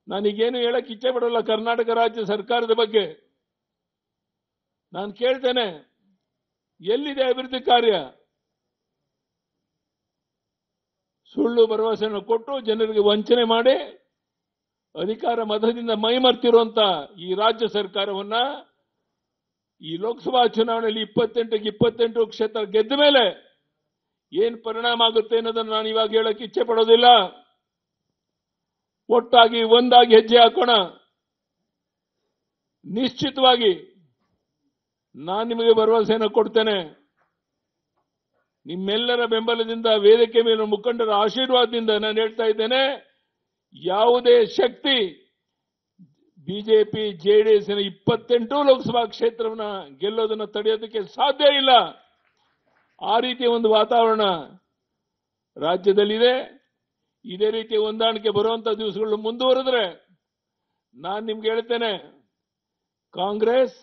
ನಾನೀಗೇನು ಹೇಳಕ್ ಇಚ್ಛೆ ಪಡಲ್ಲ ಕರ್ನಾಟಕ ರಾಜ್ಯ ಸರ್ಕಾರದ ಬಗ್ಗೆ. ನಾನು ಕೇಳ್ತೇನೆ, ಎಲ್ಲಿದೆ ಅಭಿವೃದ್ಧಿ ಕಾರ್ಯ? ಸುಳ್ಳು ಭರವಸೆಯನ್ನು ಕೊಟ್ಟು ಜನರಿಗೆ ವಂಚನೆ ಮಾಡಿ ಅಧಿಕಾರ ಮತದಿಂದ ಮೈಮರ್ತಿರುವಂತ ಈ ರಾಜ್ಯ ಸರ್ಕಾರವನ್ನ ಈ ಲೋಕಸಭಾ ಚುನಾವಣೆಯಲ್ಲಿ 28ಕ್ಕೆ 28 ಕ್ಷೇತ್ರ ಗೆದ್ದ ಮೇಲೆ ಏನ್ ಪರಿಣಾಮ ಆಗುತ್ತೆ ಅನ್ನೋದನ್ನು ನಾನು ಇವಾಗ ಹೇಳಕ್ ಇಚ್ಛೆ ಪಡೋದಿಲ್ಲ. ಒಟ್ಟಾಗಿ ಒಂದಾಗಿ ಹೆಜ್ಜೆ ಹಾಕೋಣ. ನಿಶ್ಚಿತವಾಗಿ ನಾನು ನಿಮಗೆ ಭರವಸೆಯನ್ನು ಕೊಡ್ತೇನೆ. ನಿಮ್ಮೆಲ್ಲರ ಬೆಂಬಲದಿಂದ, ವೇದಿಕೆ ಮೇಲೆ ಮುಖಂಡರ ಆಶೀರ್ವಾದದಿಂದ ನಾನು ಹೇಳ್ತಾ ಇದ್ದೇನೆ, ಯಾವುದೇ ಶಕ್ತಿ ಬಿಜೆಪಿ ಜೆಡಿಎಸ್ನ 28 ಲೋಕಸಭಾ ಕ್ಷೇತ್ರವನ್ನ ಗೆಲ್ಲೋದನ್ನ ತಡೆಯೋದಕ್ಕೆ ಸಾಧ್ಯ ಇಲ್ಲ. ಆ ರೀತಿಯ ಒಂದು ವಾತಾವರಣ ರಾಜ್ಯದಲ್ಲಿದೆ. ಇದೇ ರೀತಿ ಹೊಂದಾಣಿಕೆ ಬರುವಂತ ದಿವಸಗಳು ಮುಂದುವರೆದ್ರೆ ನಾನು ನಿಮ್ಗೆ ಹೇಳ್ತೇನೆ, ಕಾಂಗ್ರೆಸ್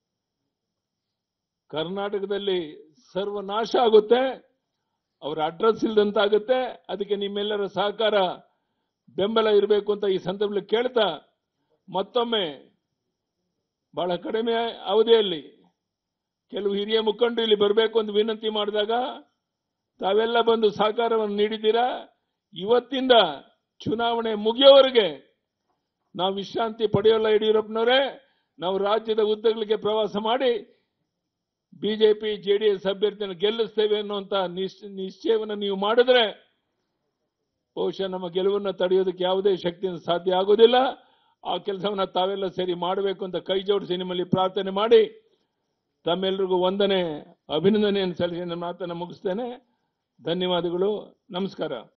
ಕರ್ನಾಟಕದಲ್ಲಿ ಸರ್ವನಾಶ ಆಗುತ್ತೆ, ಅವರ ಅಡ್ರೆಸ್ ಇಲ್ಲದಂತಾಗುತ್ತೆ. ಅದಕ್ಕೆ ನಿಮ್ಮೆಲ್ಲರ ಸಹಕಾರ, ಬೆಂಬಲ ಇರಬೇಕು ಅಂತ ಈ ಸಂದರ್ಭದಲ್ಲಿ ಕೇಳ್ತಾ, ಮತ್ತೊಮ್ಮೆ ಬಹಳ ಕಡಿಮೆ ಅವಧಿಯಲ್ಲಿ ಕೆಲವು ಹಿರಿಯ ಮುಖಂಡರು ಇಲ್ಲಿ ಬರಬೇಕು ಅಂತ ವಿನಂತಿ ಮಾಡಿದಾಗ ತಾವೆಲ್ಲ ಬಂದು ಸಹಕಾರವನ್ನು ನೀಡಿದ್ದೀರಾ. ಇವತ್ತಿಂದ ಚುನಾವಣೆ ಮುಗಿಯೋವರೆಗೆ ನಾವು ವಿಶ್ರಾಂತಿ ಪಡೆಯೋಲ್ಲ. ಯಡಿಯೂರಪ್ಪನವರೇ, ನಾವು ರಾಜ್ಯದ ಉದ್ದಗಲಿಗೆ ಪ್ರವಾಸ ಮಾಡಿ ಬಿಜೆಪಿ ಜೆಡಿಎಸ್ ಅಭ್ಯರ್ಥಿಯನ್ನು ಗೆಲ್ಲಿಸ್ತೇವೆ ಅನ್ನುವಂತ ನಿಶ್ಚಯವನ್ನು ನೀವು ಮಾಡಿದ್ರೆ ಬಹುಶಃ ನಮ್ಮ ಗೆಲುವನ್ನು ತಡೆಯೋದಕ್ಕೆ ಯಾವುದೇ ಶಕ್ತಿಯಿಂದ ಸಾಧ್ಯ ಆಗೋದಿಲ್ಲ. ಆ ಕೆಲಸವನ್ನ ತಾವೆಲ್ಲ ಸೇರಿ ಮಾಡಬೇಕು ಅಂತ ಕೈ ಜೋಡಿಸಿ ನಿಮ್ಮಲ್ಲಿ ಪ್ರಾರ್ಥನೆ ಮಾಡಿ ತಮ್ಮೆಲ್ಲರಿಗೂ ವಂದನೆ, ಅಭಿನಂದನೆಯನ್ನು ಸಲ್ಲಿಸಿ ನನ್ನ ಮಾತನ್ನು ಮುಗಿಸ್ತೇನೆ. ಧನ್ಯವಾದಗಳು. ನಮಸ್ಕಾರ.